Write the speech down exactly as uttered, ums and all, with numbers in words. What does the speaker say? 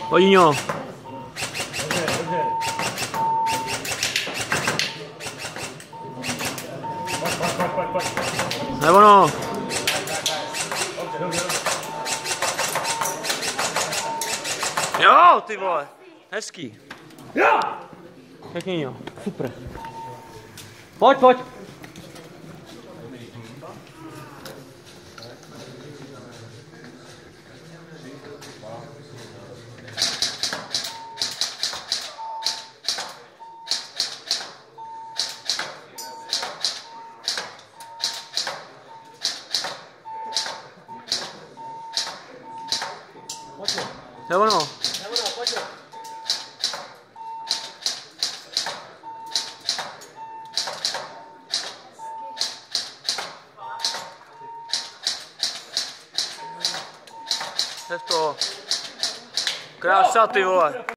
Hodíňo. Nebo no. Jo, ty vole. Hezký. Jo. Pěkný, jo. Super. Pojď, pojď. Nebo no. Nebo no, pojď. To je to. Krása, ty vole.